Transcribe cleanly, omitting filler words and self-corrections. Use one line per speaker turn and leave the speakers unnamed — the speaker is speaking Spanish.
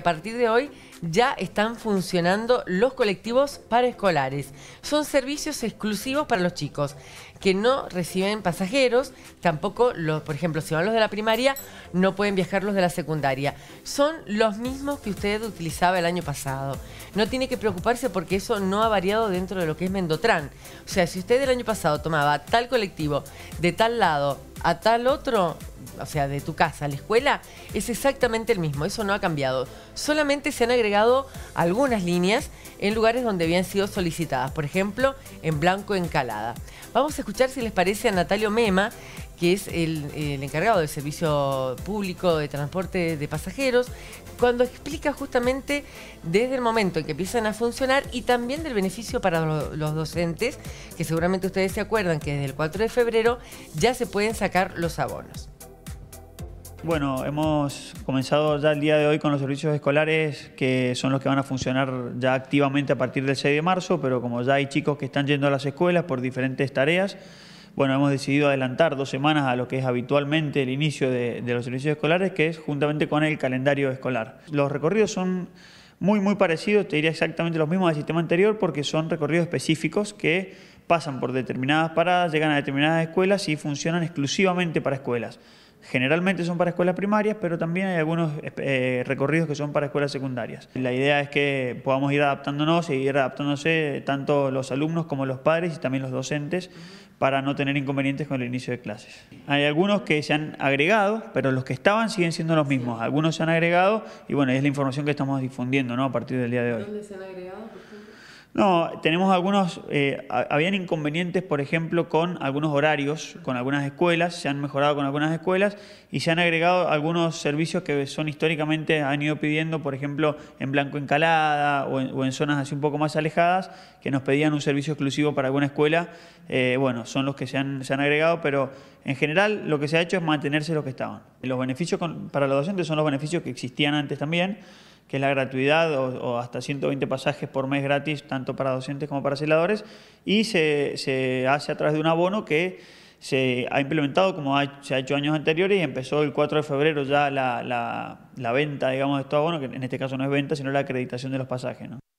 partir de hoy ya están funcionando los colectivos paraescolares. Son servicios exclusivos para los chicos que no reciben pasajeros, tampoco por ejemplo, si van los de la primaria, no pueden viajar los de la secundaria. Son los mismos que usted utilizaba el año pasado. No tiene que preocuparse porque eso no ha variado dentro de lo que es Mendotran. O sea, si usted el año pasado tomaba tal colectivo de tal lado a tal otro, o sea, de tu casa a la escuela, es exactamente el mismo, eso no ha cambiado. Solamente se han agregado algunas líneas en lugares donde habían sido solicitadas, por ejemplo, en Blanco Encalada. Vamos a escuchar, si les parece, a Natalio Mema, que es el encargado del servicio público de transporte de pasajeros, cuando explica justamente desde el momento en que empiezan a funcionar y también del beneficio para los docentes, que seguramente ustedes se acuerdan que desde el 4 de febrero ya se pueden sacar los abonos.
Bueno, hemos comenzado ya el día de hoy con los servicios escolares, que son los que van a funcionar ya activamente a partir del 6 de marzo, pero como ya hay chicos que están yendo a las escuelas por diferentes tareas, bueno, hemos decidido adelantar 2 semanas a lo que es habitualmente el inicio de los servicios escolares, que es juntamente con el calendario escolar. Los recorridos son muy parecidos, te diría exactamente los mismos del sistema anterior, porque son recorridos específicos que pasan por determinadas paradas, llegan a determinadas escuelas y funcionan exclusivamente para escuelas. Generalmente son para escuelas primarias, pero también hay algunos recorridos que son para escuelas secundarias. La idea es que podamos ir adaptándonos y ir adaptándose tanto los alumnos como los padres y también los docentes para no tener inconvenientes con el inicio de clases. Hay algunos que se han agregado, pero los que estaban siguen siendo los mismos. Algunos se han agregado y bueno, es la información que estamos difundiendo, ¿no?, a partir del día de hoy.
¿Dónde se han agregado, por ejemplo?
No, tenemos algunos, habían inconvenientes, por ejemplo, con algunos horarios, con algunas escuelas, se han mejorado con algunas escuelas y se han agregado algunos servicios que son históricamente, han ido pidiendo, por ejemplo, en Blanco Encalada o en zonas así un poco más alejadas, que nos pedían un servicio exclusivo para alguna escuela. Bueno, son los que se han agregado, pero en general lo que se ha hecho es mantenerse los que estaban. Los beneficios para los docentes son los beneficios que existían antes también, que es la gratuidad o hasta 120 pasajes por mes gratis, tanto para docentes como para celadores, y se hace a través de un abono que se ha implementado como se ha hecho años anteriores y empezó el 4 de febrero ya la venta, digamos, de estos abonos, que en este caso no es venta, sino la acreditación de los pasajes, ¿no?